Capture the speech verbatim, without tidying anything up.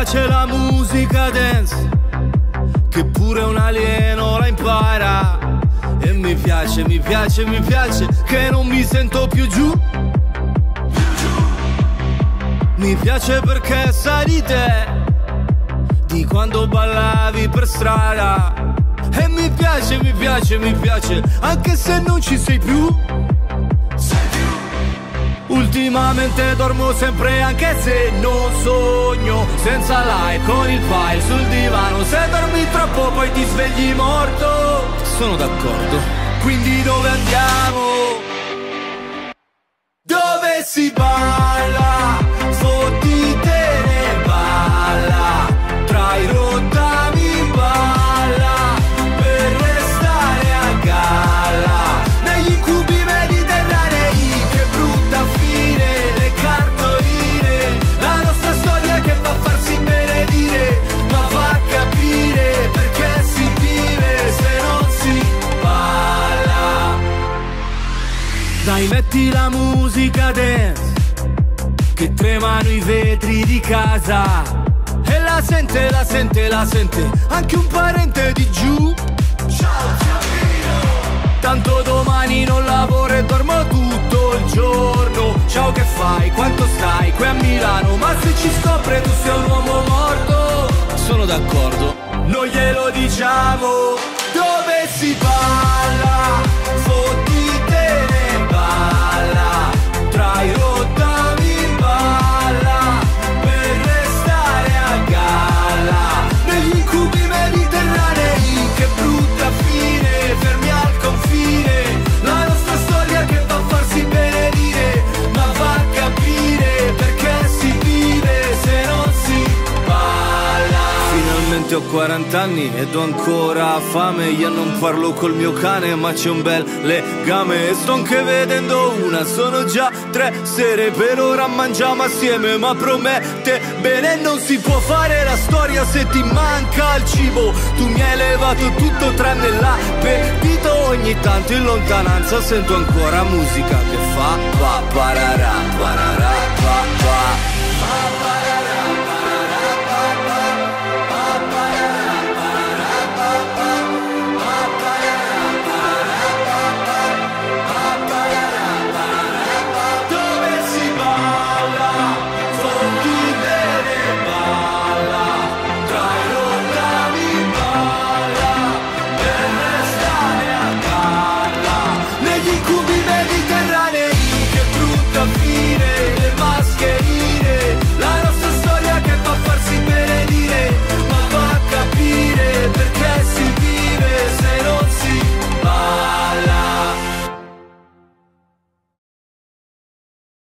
piace la musica dance, che pure un alieno la impara. E mi piace, mi piace, mi piace, che non mi sento più giù. Mi piace perché sai di te, di quando ballavi per strada. E mi piace, mi piace, mi piace, anche se non ci sei più. Ultimamente dormo sempre anche se non sogno, senza like con il file sul divano. Se dormi troppo poi ti svegli morto. Sono d'accordo. Quindi dove andiamo? Dove si balla? Fottitene balla, tra i rottami in balla, per restare a galla, negli incubi mediterranei. Che brutta fine, le cartoline, la nostra storia che fa farsi benedire, ma fa capire perché si vive se non si balla. Dai, metti la musica dance, che tremano i vetri di casa, e la sente, la sente, la sente anche un parente di giù. Ciao Giamino, tanto domani non lavoro e dormo tutto il giorno. Ciao, che fai? Quanto stai? Qui a Milano, ma se ci scopre tu sei un uomo morto. Sono d'accordo, non glielo diciamo. Dove si balla? Fottitene balla, tra i rottami in balla, per restare a galla, negli incubi mediterranei. Che brutta fine, fermi al confine, la nostra storia che fa farsi benedire, ma fa capire perché si vive se non si balla. Finalmente ho quaranta anni ed ho ancora fame. Io non parlo col mio cane ma c'è un bel legame, e sto anche vedendo una, sono già tre sere. Per ora mangiamo assieme ma promette bene. Non si può fare la storia se ti manca il cibo. Tu mi hai levato tutto tranne l'appetito. Ogni tanto in lontananza sento ancora musica che fa pa pararà, pararà, pa pa.